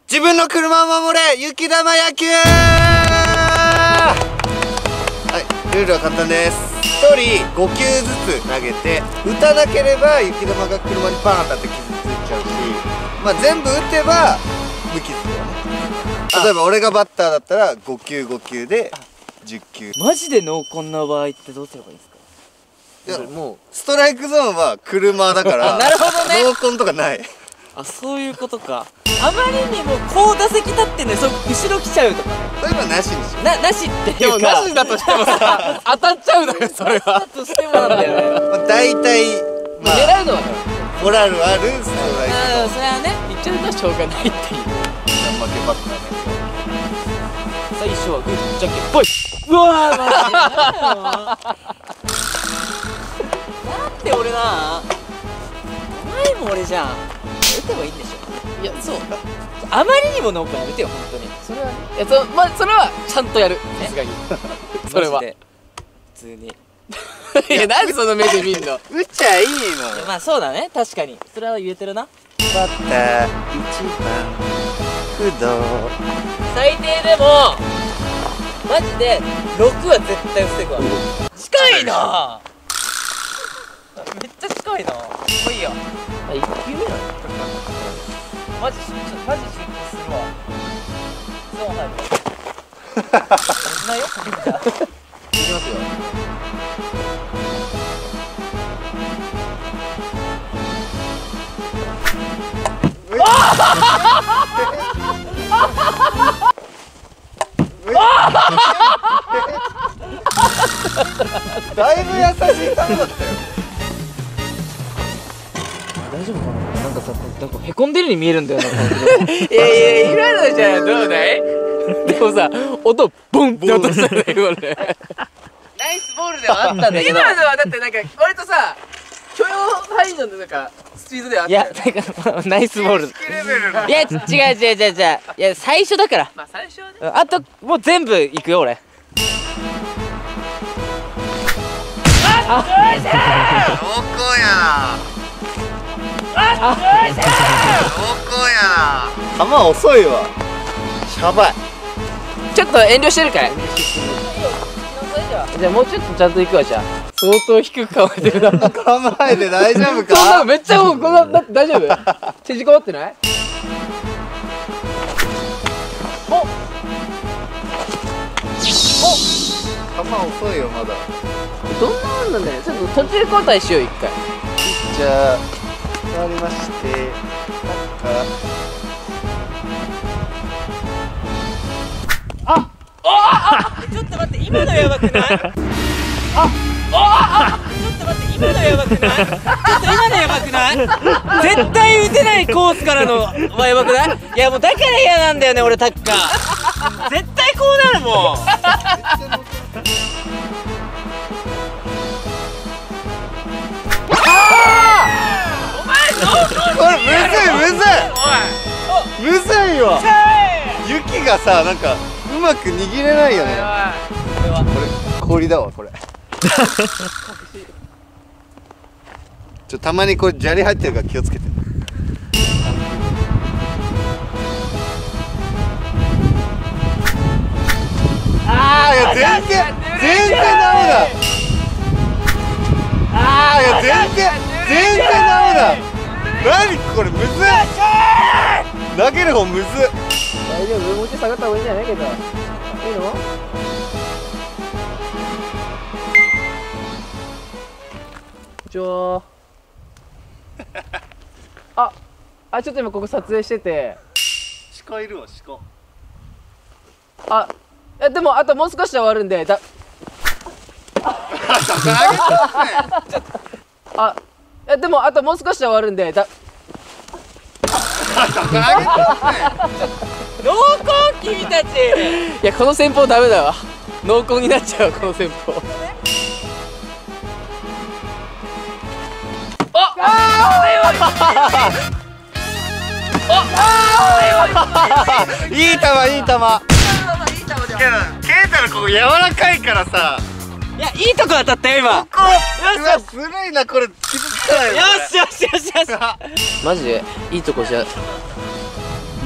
自分の車を守れ雪玉野球。はい、ルールは簡単です。1人5球ずつ投げて、打たなければ雪玉が車にパン当たって傷ついちゃうし、まあ全部打てば無傷だよね。例えば俺がバッターだったら5球5球で10球。 マジで濃紺な場合ってどうすればいいですか？ いやもうストライクゾーンは車だからなるほどね。 濃紺とかない。 あ、そういうことか。あまりにもこう打席立ってんのに後ろ来ちゃうとかね。 そういうのはなしにしよう。 なしってでもいうか、 なしだとしてもさ当たっちゃうのよそれは。 だとしてもなんだよね。 まあ、大体まあ狙うのはね、 モラルあるストライクゾーン。 それはね、 言っちゃうのはしょうがないっていう。 負けバッターね。 最初はグーじゃんけんぽい。うわー、マジでなんで俺な。前も俺じゃん。打てばいいんでしょ。 いやそうあまりにも濃紺やめてよ、本当に。 それはね、いやそれはちゃんとやる、さすがにそれは。 マジで普通に。 いやなんでその目で見んの。 打っちゃいいの。 まあそうだね、確かにそれは言えてるな。 バッター1番不動。 最低でもマジで6は絶対防ぐわ。近いな。めっちゃ近いな。もういいよ。 あ、1球目なの。 マジ集中するわ。ゾーン入るわ。危ないよ。じゃあいきますよ。 だいぶ優しい球だったよ。 大丈夫かな。なんかさ、なんかへこんでるように見えるんだよな。 いやいや、今のじゃどうだい。でもさ、音ボンって音したね今ね。ナイスボールではあったんだけど、今のはだってなんか割とさ許容範囲のなんかスピードではあったよね。 いや、なんかナイスボール。 レベルのいや、違う。いや、最初だから。 まあ最初はね。 あともう全部いくよ俺。 濃厚やな。濃厚やな。球遅いわ。しゃばい。 ちょっと遠慮してるかい。じゃあもうちょっとちゃんといくわ。じゃあ相当低く構えてるな。 構えて大丈夫そんなか。 のめっちゃもうこんなだって大丈夫。手近まってない。 球遅いよまだ。 どんなもんなんだよ。ちょっと途中交代しよう一回。 じゃあ変わりましてなんかちょっと待って、今のやばくない？ちょっと待って、今のやばくない？ちょっと今のやばくない？絶対打てないコースからのはやばくない？いやもうだから嫌なんだよね俺タッカー。絶対こうなるもん。 これむずいわ。雪がさなんかうまく握れないよね。これ氷だわこれ。たまにこれ砂利入ってるから気をつけて。ああいや全然ダメだ。ああいや全然ダメだ。何これむずい。投げる方むずい。 大丈夫。もうちょっと下がった方がいいんじゃないけど。いいの？ちょっと今ここ撮影してて。 鹿いるわあ、でもあともう少しで終わるんででもあともう少しで終わるんで濃厚君たち。 いやこの戦法ダメだわ。濃厚になっちゃうこの戦法。 いい球。ケイタのここ柔らかいからさ。 いや、いいとこ当たったよ今。 うわずるいなこれ。傷つかないよ。 よし。 マジでいいとこじゃ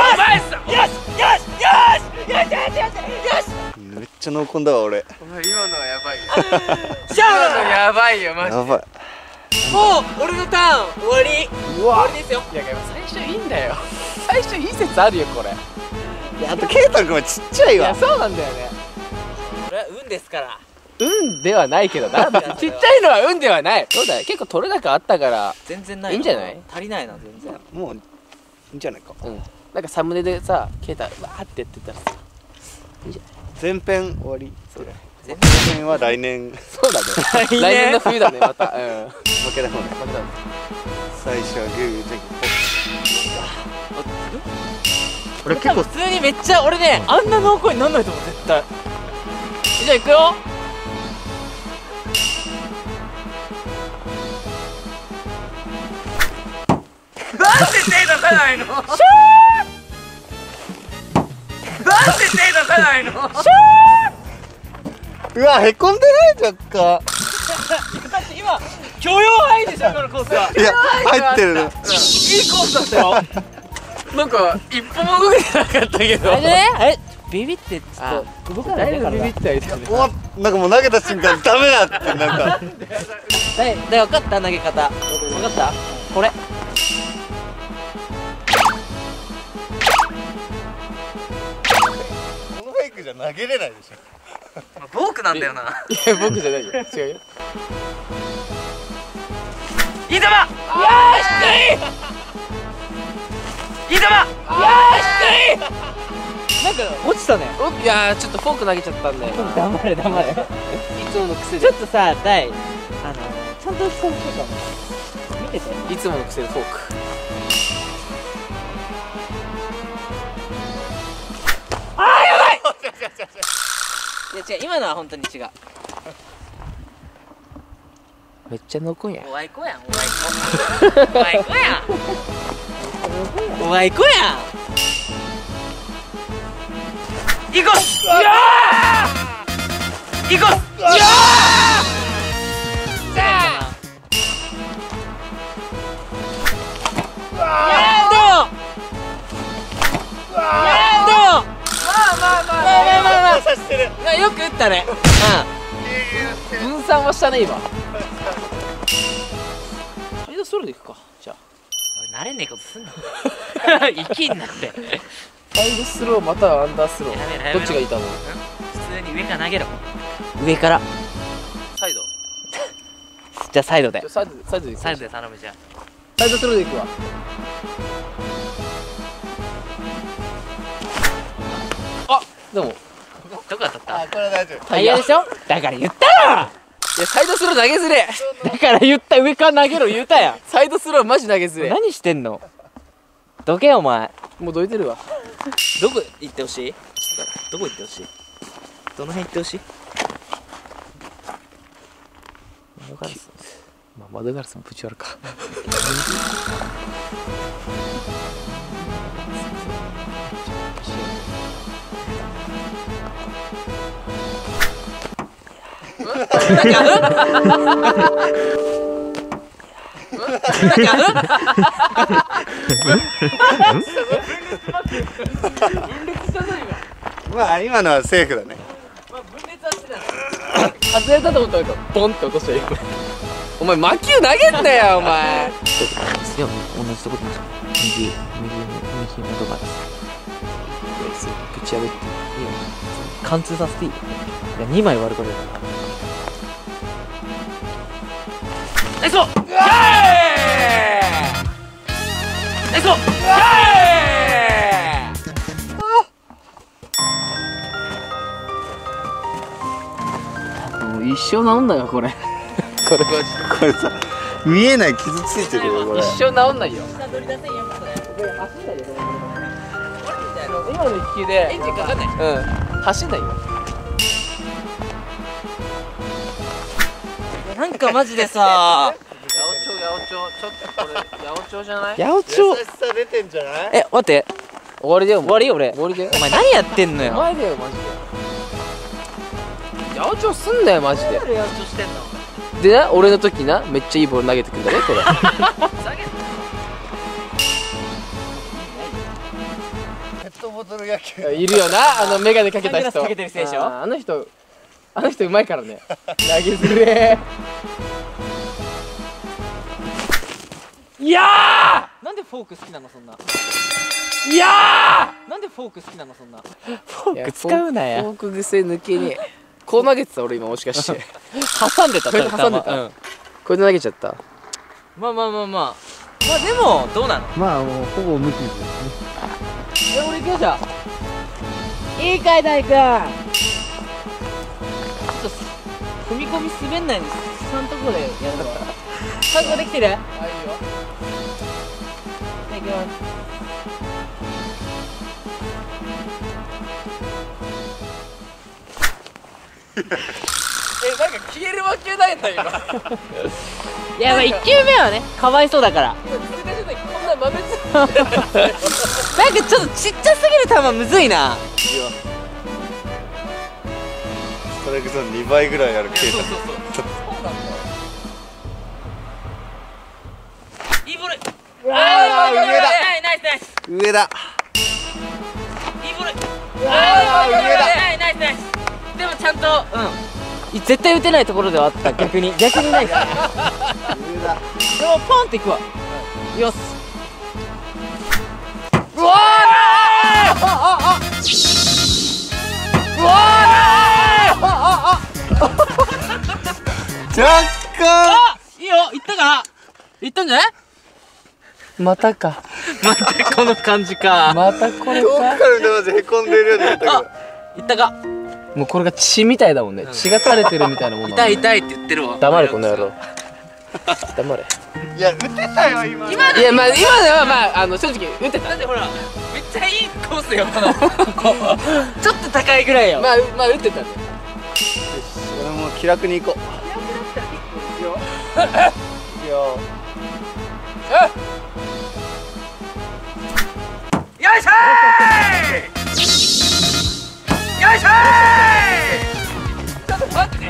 めっちゃ濃厚だわ俺。 お前今のはやばいよ。今のやばいよマジで。 やばい。 もう俺のターン終わり。終わりですよ。 いや最初いいんだよ。最初いい説あるよこれ。 いやあとケイタ君はちっちゃいわ。 いやそうなんだよね。 これは運ですから。 運ではないけどな。ちっちゃいのは運ではない。そうだよ。結構取れ高あったから全然ない。 いいんじゃない？ 足りないな全然。 もういいんじゃないか。 うん。なんかサムネでさ、ケイタわーってやってたらさ、いいじゃない。 前編終わり。 そうだよ。 前編は来年。 そうだね。来年の冬だねまた。うん。 負けた方ね。 負けたの。 最初はグーじゃんけんぽん。 俺結構普通にめっちゃ俺ねあんな濃厚になんないと思う絶対。 じゃあ行くよ。なんで手出さないの？なんで手出さないの？ うわへこんでない若干。 だって今許容範囲でしょ今のコースは。 いや入ってるね。 いいコースだったよ。なんか一歩も動いてなかったけど。 あれねあれビビってちょっと動かないでから。 ビビったりとかね。 なんかもう投げた瞬間ダメだってなんか。 はいで分かった投げ方。分かったこれ。 このフェイクじゃ投げれないでしょ。 ボークなんだよな。 いや僕じゃないよ。違うよ。 いい球。よーしいい球。よーしなんか落ちたね。 いやーちょっとフォーク投げちゃったんで。 黙れ黙れ。いつもの癖ちょっとさ大ちゃんとしてほしいかも。見てて。 いつもの癖でフォーク。 いや違う今のは本当に違う。 めっちゃ濃厚やん。 おあいこやんおあいこ。おあいこやん。おあいこやん。行こう。いやー。行こう。いやー。さあ。いやーどう。いやーどう。まあさしてる。 よく打ったね。 分散はしたね今。サイドスローでいくか。じゃあ慣れねえことすんな。息になって。 サイドスローまたはアンダースロやめろやめろーどっちがいいと思う？ 普通に上から投げろ。上から。 サイド。 じゃあサイドでじゃあ。サイドでいく。 サイドで頼むじゃん。 サイドスローでいくわ。あでもどこ当たった？ これは大丈夫。 タイヤでしょ。だから言ったろ。 いやサイドスロー投げづれ。 だから言った上から投げろ言うたやん。 サイドスローマジ投げづれ。 何してんの。どけよお前。 もうどいてるわ。 どこ行ってほしい？どこ行ってほしい？どの辺行ってほしい？窓ガラス。 まあ窓ガラスもぶち割るか。 まあ今のはセーフだね。 外れたと思ったらボンって落としたよ。お前魔球投げんなよお前。 でも同じとこで右窓ガラス。 ぶち破っていいよ。 貫通させていい？いや2枚割ることだから。ナイスボール。ナイスボール。 もう一生生治んないよこれ。これマジで。 これさ、見えない傷ついてるよこれ。 一生治んないよ。 乗り出せんやんこれ。 走んないよ。今の1球でエンジンかかんない。走んないよ。 なんかマジでさ。 八百長、ちょっとこれ八百長じゃない？八百長。 優しさ出てんじゃない？ え、待って。 終わりだよ。 終わりよ俺。 終わりだよ。 お前何やってんのよ。 お前だよマジで。八百長すんだよマジで。 八百長してんの。 でな、俺の時な、めっちゃいいボール投げてくんだねこれ。 ペットボトル野球いるよな、あのメガネかけた人。 サングラスかけてる人でしょ。 あの人うまいからね。投げづれー。いやなんでフォーク好きなのそんな。 ーいやなんでフォーク好きなのそんな。 フォーク使うなやフォーク癖抜けに。こう投げてた俺今もしかして。 挟んでた。 これで挟んでた。 うん。 これで投げちゃった。 まあでもどうなの。 まあもうほぼ無傷ですね。 じゃあ俺行くよじゃあ。いいかい大君。ちょっと踏み込み滑んないんです。3とこでやるの。覚悟できてる？ あ、いいよ。 じゃあ行きます。 なんか消えるわけないんだ今。 いやまあ1球目はねかわいそうだから。 こんな豆つ。 なんかちょっとちっちゃすぎる球むずいな。 ストライクゾーン2倍ぐらいあるケータ。 いいボール。 あー上だ。 ナイスナイス。 上だ。 いいボール。 あー上だ。 ナイスナイス。でもちゃんと絶対打てないところではあった。逆にナイス。 上だ。 でもポンっていくわ。よし。 うわー。うわ若干。 いいよ、いったか。いったんじゃない？ またか。 待ってこの感じか。 またこれか。 遠くから見てまずへこんでるようになったけど。 いったか。 もうこれが血みたいだもんね。血が垂れてるみたいなもんだもんね。 痛いって言ってるわ。 黙れこの野郎。黙れ。 いや打てたよ今。 いやまあ今ではまあ正直打てた。 だってほらめっちゃいいコースよこのここちょっと高いぐらいよ。 まあ打ってたね。 俺もう気楽に行こう。いくよ。いくよ。 よいしょー。よいしょー。ちょっと待って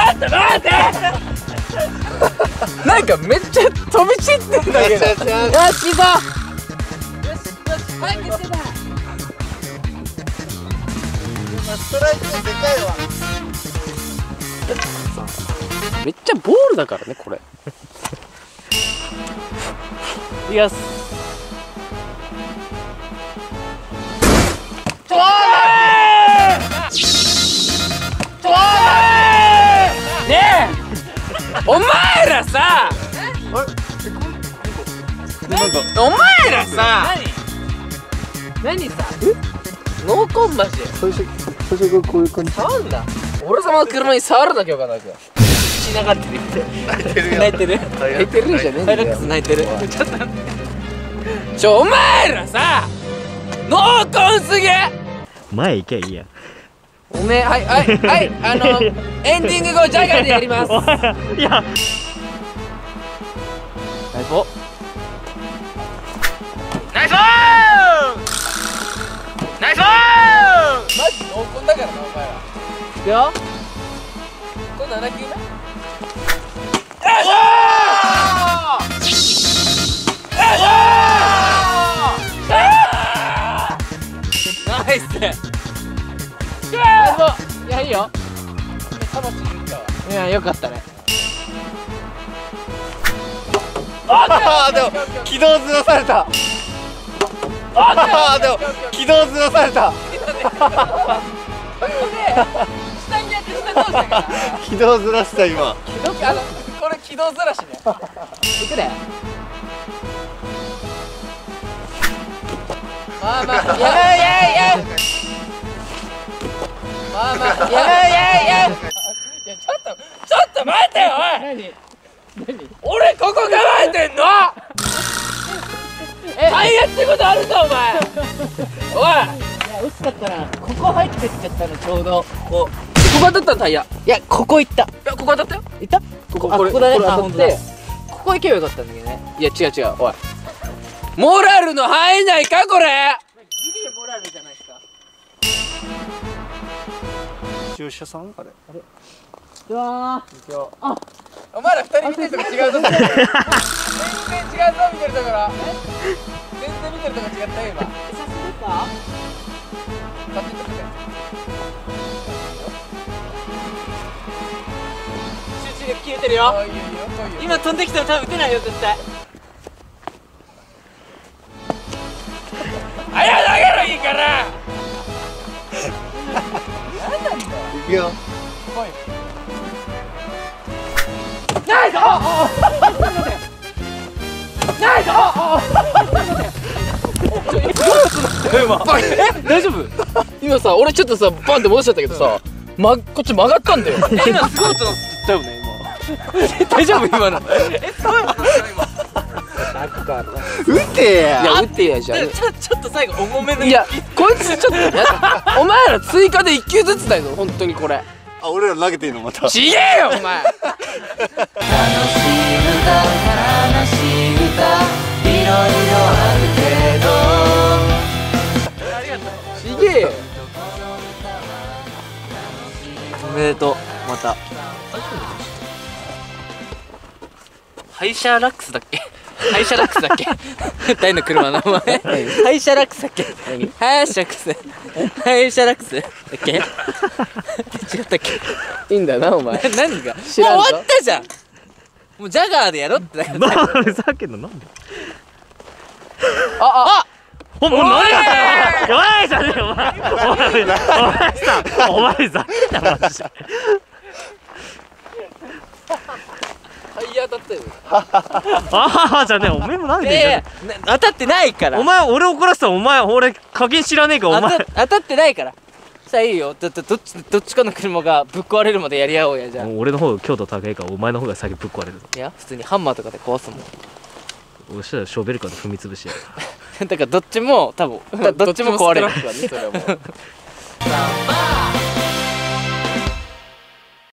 なんかめっちゃ飛び散ってんだけど。 よしよしよしよし行こ早くしてた。 ストライクでかいわ。 う。めっちゃボールだからねこれ。 よし。 ねえお前らさお前らさ何さノーコンマジ最初がこういう感じ。 触んな。俺様の車に触るな今日かなく。 血流れてるって泣いてるよ。 泣いてる。 泣いてるじゃねえんだよハイラックス。泣いてる。ちょっと待って。 お前らさノーコンすぎ。 前行けばいいや。 おめえはいエンディング後ジャガーでやります。 いやナイスボナイスボール。ナイスボーマジノーコンだからなお前ら。いくよ。これ7球目。 ナイス。 いやいいよ。魂入れたわ。いやよかったね。 ああでも軌道ずらされた。ああでも軌道ずらされた。 下にやって下どうしたから。 軌道ずらした今。 これ軌道ずらしね。いくで。まあまあやばいやいまあまあやばいやいやいやちょっちょっと待てよおい。俺ここ構えてんの。タイヤってことあるぞお前。おい。 いや惜しかったな。ここ入ってっちゃったのちょうど。 ここ当たったのタイヤ。 いやここ行った。 いやここ当たったよ。 行った？ こここだね。 これ当たってここ行けばよかったんだけどね。 いや違う違うおい。モラルの範囲内かこれ。 ギリモラルじゃないですか。 駐車さんあれうわあ、お前ら二人見てるとこ違うぞ。全然違うぞ見てるところ。全然見てるとこ違ったよ今。 ー。写真ですか？ 撮って撮って。 集中力切れてるよ。 いいよいいよ来いよ。 今飛んできても多分撃てないよ絶対。 あや投げろいいから。 行くよ。 ないぞ。ないぞ。大丈夫？今さ俺ちょっとさバンって戻しちゃったけどさ、こっち曲がったんだよ。 今すごい音だよね今。 大丈夫今の？ すごい音だった今。 撃てや。 いや打ってやじゃん。 ちょっと最後重めの。 いやこいつちょっとやだ。お前ら追加で1球ずつだよ本当にこれ。 あ、俺ら投げていいのまた。 ちげえよお前。 悲しい歌悲しい歌いろいろあるけど。ありがとう。 ちげえよ。 おめでとうまた。ハイシャーラックスだっけ？ハイシャラックスだっけ？誰の車の名前？ハイシャラックスだっけ？ハイシャラックス。ハイシャラックスだっけ？違ったっけ？ いいんだなお前。 何が？もう知らんぞ終わったじゃん。もうジャガーでやろってだから。 ふざけんのなんであもう何やったのお前じゃねえよお前さお前ざけんなマジでタイヤ当たったよ。 ああじゃねえお前もなんで当たってないから。 お前俺怒らせたらお前俺加減知らねえかお前当たってないから。さあいいよ。どっちかの車がぶっ壊れるまでやり合おうやじゃあ。 もう俺の方が強度高いからお前の方が先ぶっ壊れるぞいや普通にハンマーとかで壊すもん。 そしたらショベルカーで踏み潰しやるだからどっちも多分どっちも壊れる。 それはもう。